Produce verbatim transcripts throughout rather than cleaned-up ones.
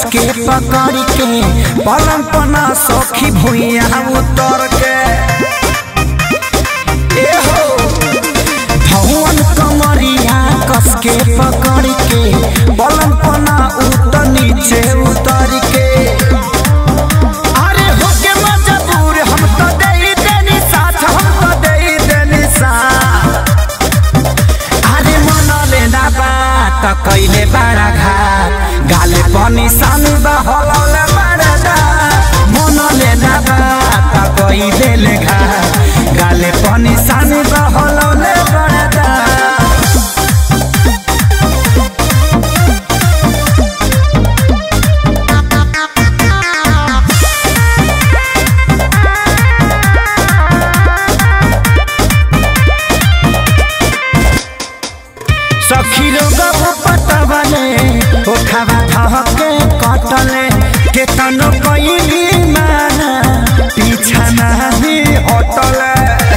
के पकड़ के पलंग पना सखी भुइया उतर के ए हो भवन कमरिया कस के पकड़ के पलंग पना उतर नीचे उतर के अरे होके मजबूर हम तो दे देनी साथ हम तो दे देनी साथ अरे मन लेना बात कैले बड़ा घाट गाले पानी सानी बहलौले बड़ा मन लेना बात कैले ले घाट गाले पानी सानी बहलौले बड़ा सखी लोग पटवले ओ खावा धके कटले के तनो कइली माना पीछा नाही हटले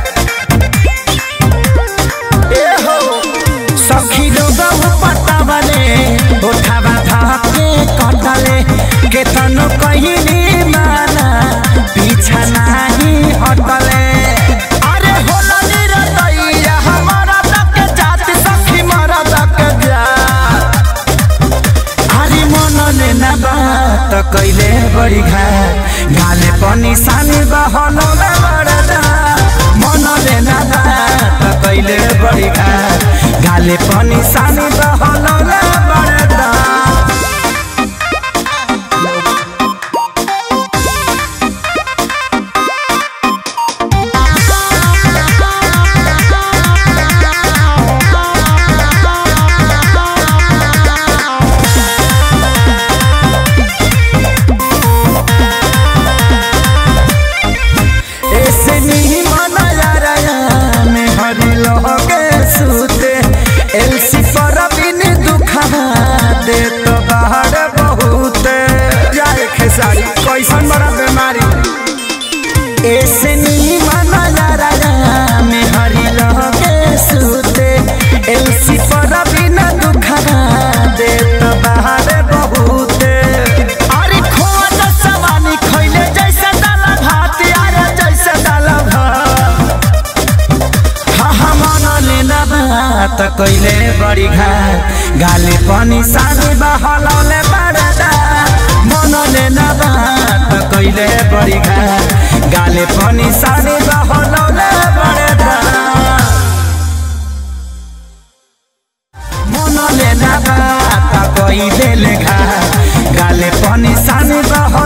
ए हो सखी लोग पटवले ओ खावा धके कटले के तनो कइली माना पीछा नाही हटले अरे होला निरतैया हमारा तक जाति सखी मारा बात कैले बड़ी घाट गाले पनि सानी बहलौले बड़ा मन लेना बात कैले बड़ी घाट गाले पनि सानी बहलौले बड़ा एलसी पर बिन दुखा दे तो बाहर बहुत जाए खेसारी कैसन बड़ा बीमारी ऐसे नहीं माना जा में हरी लगे सूते एलसी पर बिन दुखा दे तो बाहर बहुत अरे खोज सवानी खैले जैसे दाला भात यार जैसे दाला भात हाँ हाँ मन लेना बात कैले बड़ी घाट गाले पनि सानी बहलौले बड़ा मन लेना बात कैले बड़ी घाट गाले पनि सानी बहलौले बड़ा मन लेना बात कैले घाट गाले पनि सानी बह